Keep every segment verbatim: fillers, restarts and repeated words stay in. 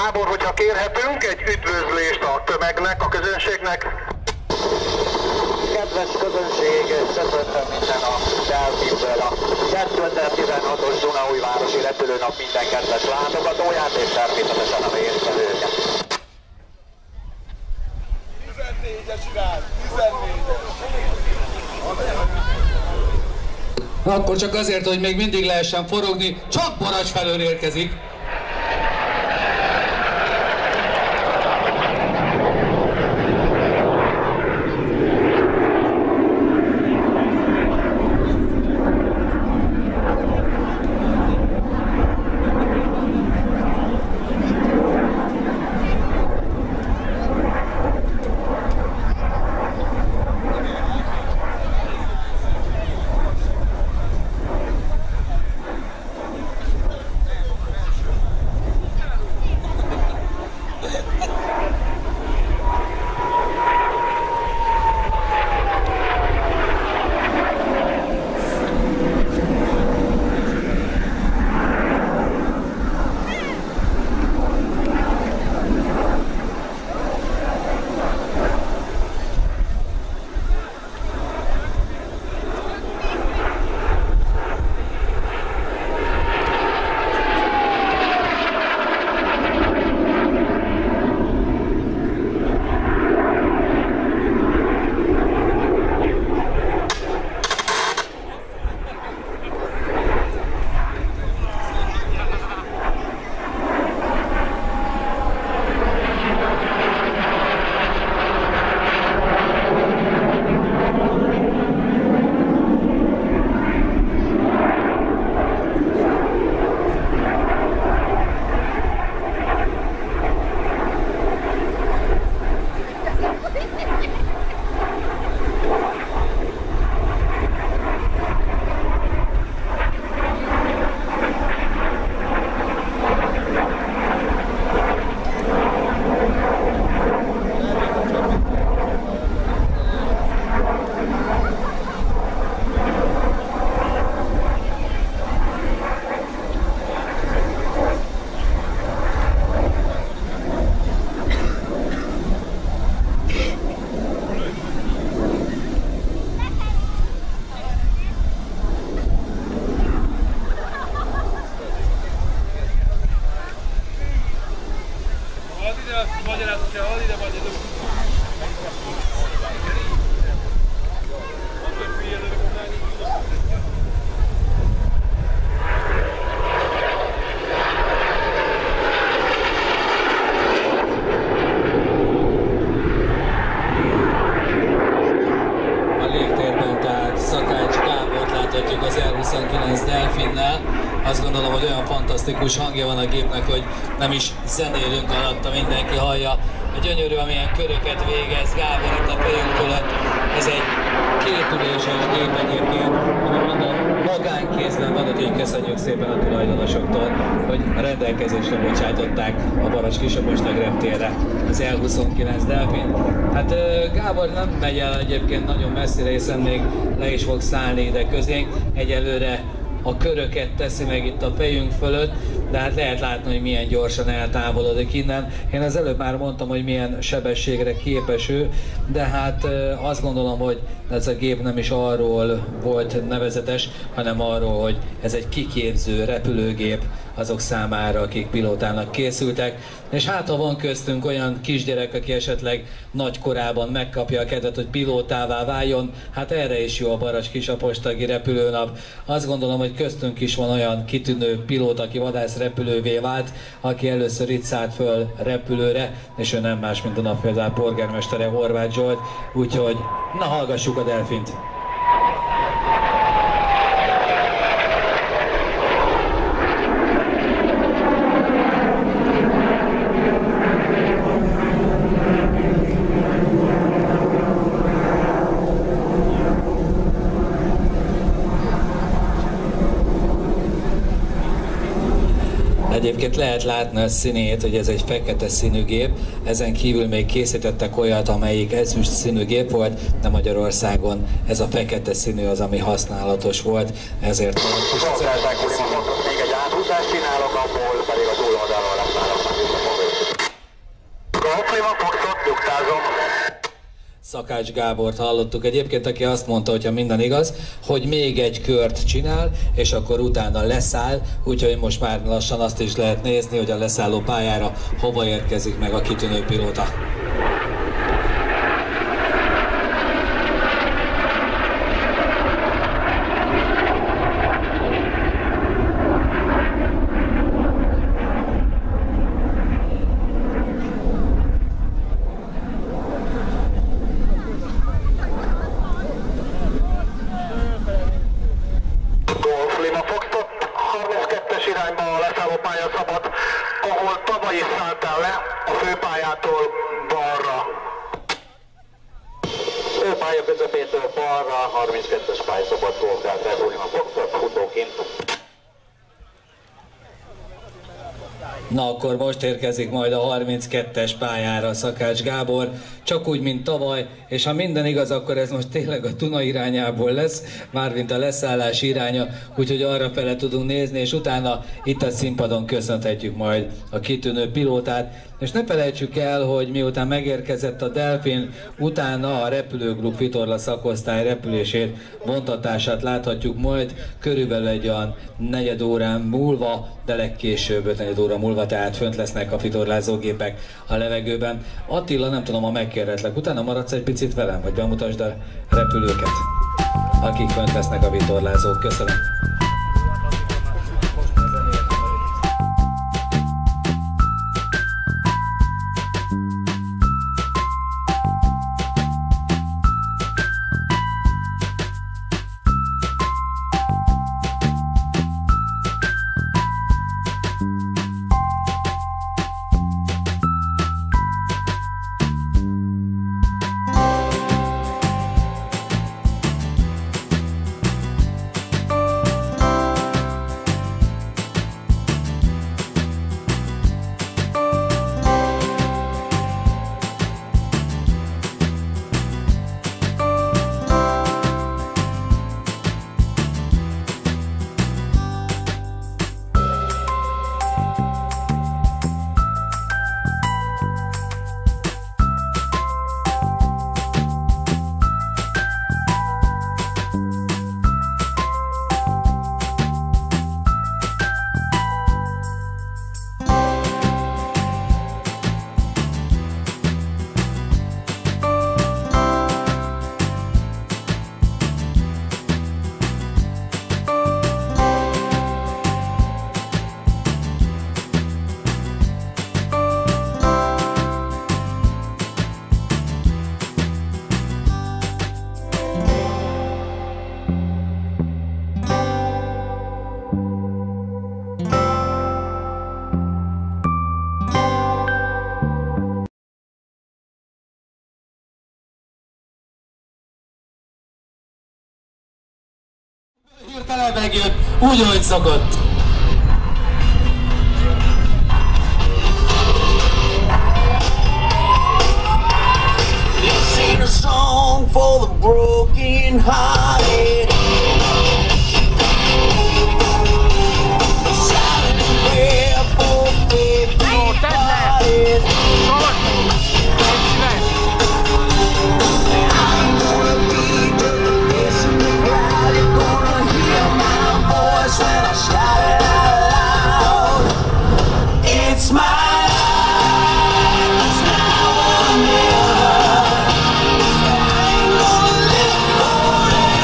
Gábor, hogyha kérhetünk egy üdvözlést a tömegnek, a közönségnek. Kedves közönség, köszöntöm minden a Delfinből a kétezer-tizenhatos Dunaújvárosi repülőnap minden kedves látogatóját és természetesen a résztvevőket. tizennégyes irány, tizennégyes. Akkor csak azért, hogy még mindig lehessen forogni, csak Baracs felől érkezik. Azt gondolom, hogy olyan fantasztikus hangja van a gépnek, hogy nem is zenélünk alatta, mindenki hallja. A gyönyörű, amilyen köröket végez Gábor itt a fejünk fölött. Ez egy kétüléses gép egyébként, ami mondom, magánkézben van, úgyhogy köszönjük szépen a tulajdonosoktól, hogy rendelkezésre bocsátották a Baracs-Kisapostag reptérre az L huszonkilenc Delfin. Hát Gábor nem megy el egyébként nagyon messzire, hiszen még le is fog szállni ide közénk. Egyelőre a köröket teszi meg itt a fejünk fölött, de hát lehet látni, hogy milyen gyorsan eltávolodik innen. Én az előbb már mondtam, hogy milyen sebességre képes ő, de hát azt gondolom, hogy ez a gép nem is arról volt nevezetes, hanem arról, hogy ez egy kiképző repülőgép azok számára, akik pilótának készültek. És hát ha van köztünk olyan kisgyerek, aki esetleg nagy korában megkapja a kedvet, hogy pilótává váljon, hát erre is jó a Baracs-Kisapostagi repülőnap. Azt gondolom, hogy köztünk is van olyan kitűnő pilóta, aki vadászrepülővé vált, aki először itt szállt föl repülőre, és ő nem más, mint a Napföldvár polgármestere, Horváth Zsolt. Úgyhogy na, hallgassuk a Delfint! Egyébként lehet látni a színét, hogy ez egy fekete színű gép, ezen kívül még készítettek olyat, amelyik ezüst színű gép volt, de Magyarországon ez a fekete színű az, ami használatos volt, ezért van a kis színű. Még egy áthúzást csinálok, abból pedig a túloldalról lesz választani. Lima Foxtrot, nyugtázom. Szakács Gábort hallottuk egyébként, aki azt mondta, hogyha minden igaz, hogy még egy kört csinál, és akkor utána leszáll, úgyhogy most már lassan azt is lehet nézni, hogy a leszálló pályára hova érkezik meg a kitűnő pilóta. Na akkor most érkezik majd a harminckettes pályára Szakács Gábor, csak úgy, mint tavaly, és ha minden igaz, akkor ez most tényleg a Duna irányából lesz, mármint a leszállás iránya, úgyhogy arra fele tudunk nézni, és utána itt a színpadon köszönhetjük majd a kitűnő pilótát. És ne felejtsük el, hogy miután megérkezett a Delfin, utána a repülőgrup vitorla szakosztály repülését, vontatását láthatjuk majd körülbelül egy olyan negyed órán múlva, de legkésőbb öt negyed óra múlva, tehát fönt lesznek a vitorlázógépek a levegőben. Attila, nem tudom, ha megkérhetlek, utána maradsz egy picit velem, vagy bemutasd a repülőket, akik fönt lesznek a vitorlázók. Köszönöm. Hirtelen megjött, úgy, ahogy szokott. This ain't a song for the broken hearted. A silent prayer for faith departed. I'm gonna be the face in the crowd. You're gonna hear my voice when I shout it out loud. It's my life, it's now or never. I ain't gonna live forever.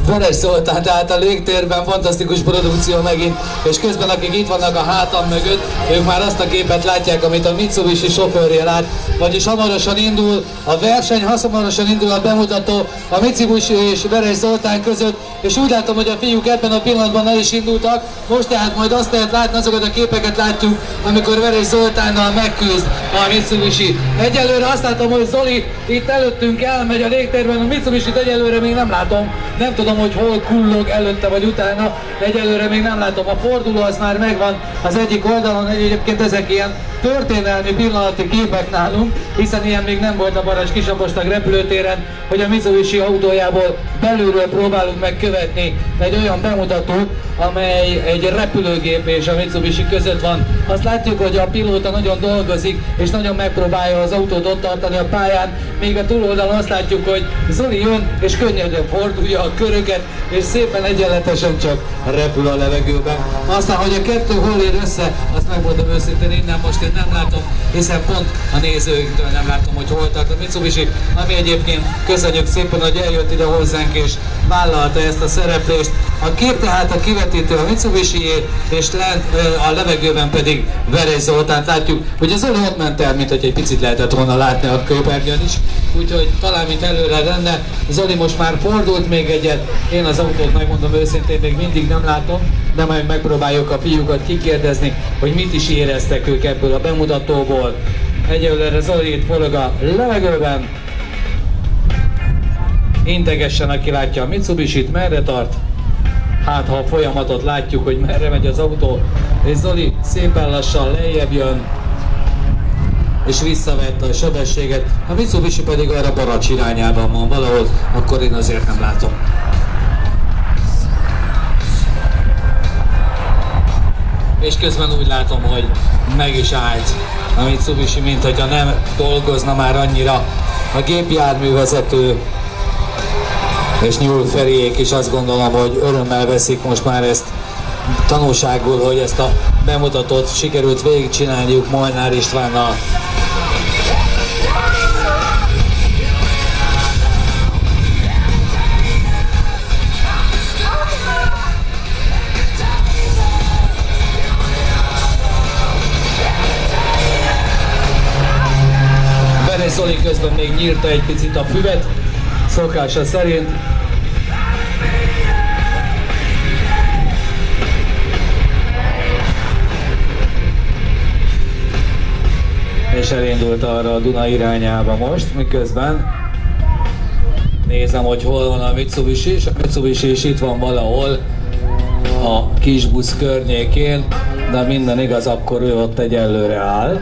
Veres Zoltán, tehát a légtérben fantasztikus produkció megint, és közben akik itt vannak a hátam mögött, ők már azt a képet látják, amit a Mitsubishi sofőrje lát, vagyis hamarosan indul a verseny, hamarosan indul a bemutató a Mitsubishi és Veres Zoltán között, és úgy látom, hogy a fiúk ebben a pillanatban el is indultak, most tehát majd azt lehet látni, azokat a képeket látjuk, amikor Veres Zoltánnal megküzd a Mitsubishi. Egyelőre azt látom, hogy Zoli itt előttünk elmegy a légtérben, a Mitsubishi-t egyelőre még nem látom, nem tudom, hogy hol kullog előtte vagy utána, egyelőre még nem látom. A forduló az már megvan az egyik oldalon, egyébként ezek ilyen történelmi pillanati képek nálunk, hiszen ilyen még nem volt a Barats Kisapostag repülőtéren, hogy a Mitsubishi autójából belülről próbálunk megkövetni egy olyan bemutatót, amely egy repülőgép és a Mitsubishi között van. Azt látjuk, hogy a pilóta nagyon dolgozik, és nagyon megpróbálja az autót ott tartani a pályán, még a túloldalon azt látjuk, hogy Zoli jön, és könnyedén fordulja a köröket, és szépen egyenletesen csak repül a levegőben. Aztán, hogy a kettő hol ér össze, azt megmondom őszintén, innen most én nem látom, hiszen pont a nézőinktől nem látom, hogy hol tart a Mitsubishi, ami egyébként köszönjük szépen, hogy eljött ide hozzánk és vállalta ezt a szereplést. A kép tehát a kivetítő a Mitsubishi-jé, és lent a levegőben pedig Veres Zoltánt látjuk, hogy az Zoli ott ment el, mint hogy egy picit lehetett volna látni a képernyőn is, úgyhogy talán mint előre lenne. Zoli most már fordult még egyet, én az autót megmondom őszintén még mindig nem látom, de majd megpróbáljuk a fiúkat kikérdezni, hogy mit is éreztek ők ebből a bemutatóból. Egyelőre Zoli itt forog a levegőben, integesen, aki látja a Mitsubishi-t, merre tart. Hát ha a folyamatot látjuk, hogy merre megy az autó, és Zoli szépen lassan lejjebb jön, és visszavette a sebességet, a Mitsubishi pedig arra Baracs irányában van valahol, akkor én azért nem látom. És közben úgy látom, hogy meg is állt a Mitsubishi, mint hogyha nem dolgozna már annyira a gépjárművezető, és Nyúl Feriék is azt gondolom, hogy örömmel veszik most már ezt tanulságul, hogy ezt a bemutatót sikerült végigcsinálniuk Molnár Istvánnal. Veres Zoli közben még nyírta egy picit a füvet, szokása szerint. És elindult arra a Duna irányába most, miközben nézem, hogy hol van a Mitsubishi, és a Mitsubishi is itt van valahol a kisbusz környékén, de minden igaz, akkor ő ott egyelőre áll.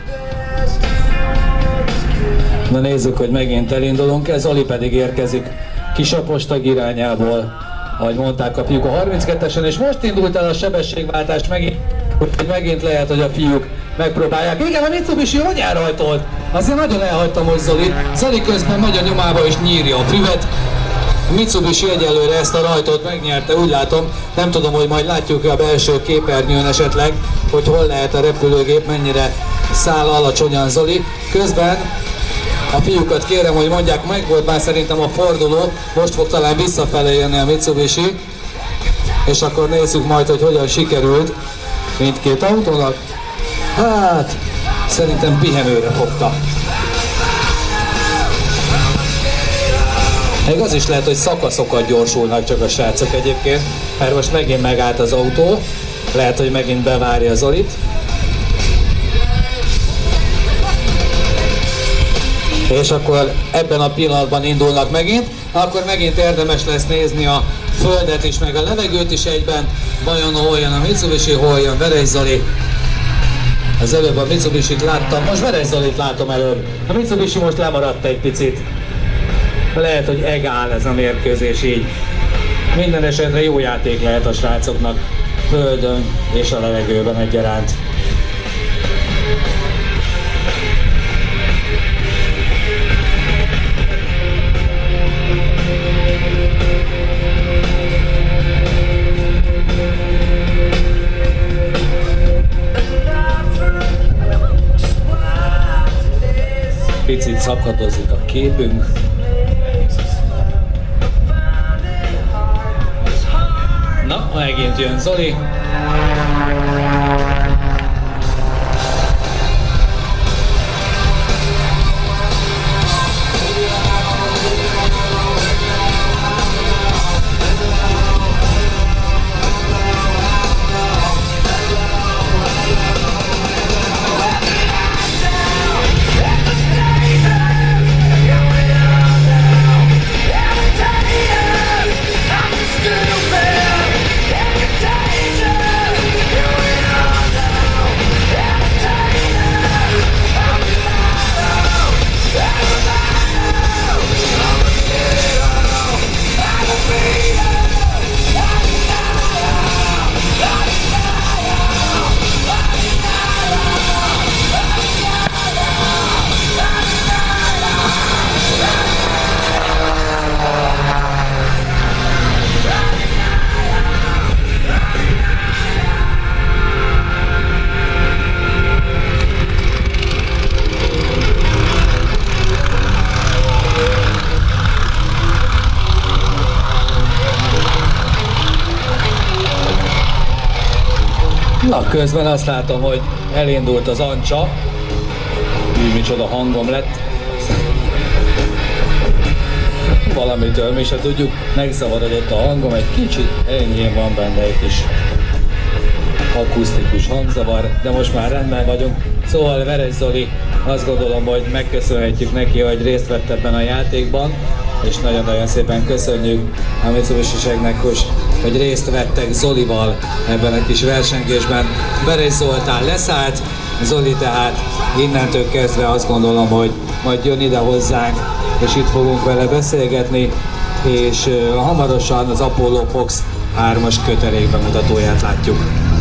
Na nézzük, hogy megint elindulunk, ez Zoli pedig érkezik Kisapostag irányából, ahogy mondták a fiúk a harminckettesen, és most indult el a sebességváltás megint, hogy megint lehet, hogy a fiúk megpróbálják. Igen, a Mitsubishi hogy elrajtolt? Azért nagyon elhagytam most Zolit. Zoli közben megy a nyomába és nyírja a füvet. A Mitsubishi egyelőre ezt a rajtot megnyerte, úgy látom. Nem tudom, hogy majd látjuk a belső képernyőn esetleg, hogy hol lehet a repülőgép, mennyire száll alacsonyan Zoli. Közben a fiúkat kérem, hogy mondják, meg volt már szerintem a forduló, most fog talán visszafelé jönni a Mitsubishi, és akkor nézzük majd, hogy hogyan sikerült mindkét autónak. Hát, szerintem pihenőre fogta. Még az is lehet, hogy szakaszokat gyorsulnak csak a srácok egyébként, mert most megint megállt az autó, lehet, hogy megint bevárja Zolit. És akkor ebben a pillanatban indulnak megint, akkor megint érdemes lesz nézni a földet is, meg a levegőt is egyben, vajon hol jön a Mitsubishi, hol jön Veres Zoli. Az előbb a Mitsubishi-t láttam, most Veres Zolit látom előbb. A Mitsubishi most lemaradt egy picit. Lehet, hogy egál ez a mérkőzés így. Minden esetre jó játék lehet a srácoknak, földön és a levegőben egyaránt. Picit szakadozik a képünk. megint jön Zoli. Na, közben azt látom, hogy elindult az Ancsa. Úgy, micsoda hangom lett. Valamitől mi se tudjuk, megszavarodott a hangom, egy kicsit enyhén van benne egy kis akusztikus hangzavar, de most már rendben vagyunk. Szóval Veres Zoli, azt gondolom, hogy megköszönhetjük neki, hogy részt vett ebben a játékban, és nagyon-nagyon szépen köszönjük a Mitsubishi-seknek, hogy részt vettek Zolival ebben a kis versengésben. Veres Zoltán leszállt, Zoli tehát innentől kezdve azt gondolom, hogy majd jön ide hozzánk, és itt fogunk vele beszélgetni, és uh, hamarosan az Apollo Fox hármas kötelék bemutatóját látjuk.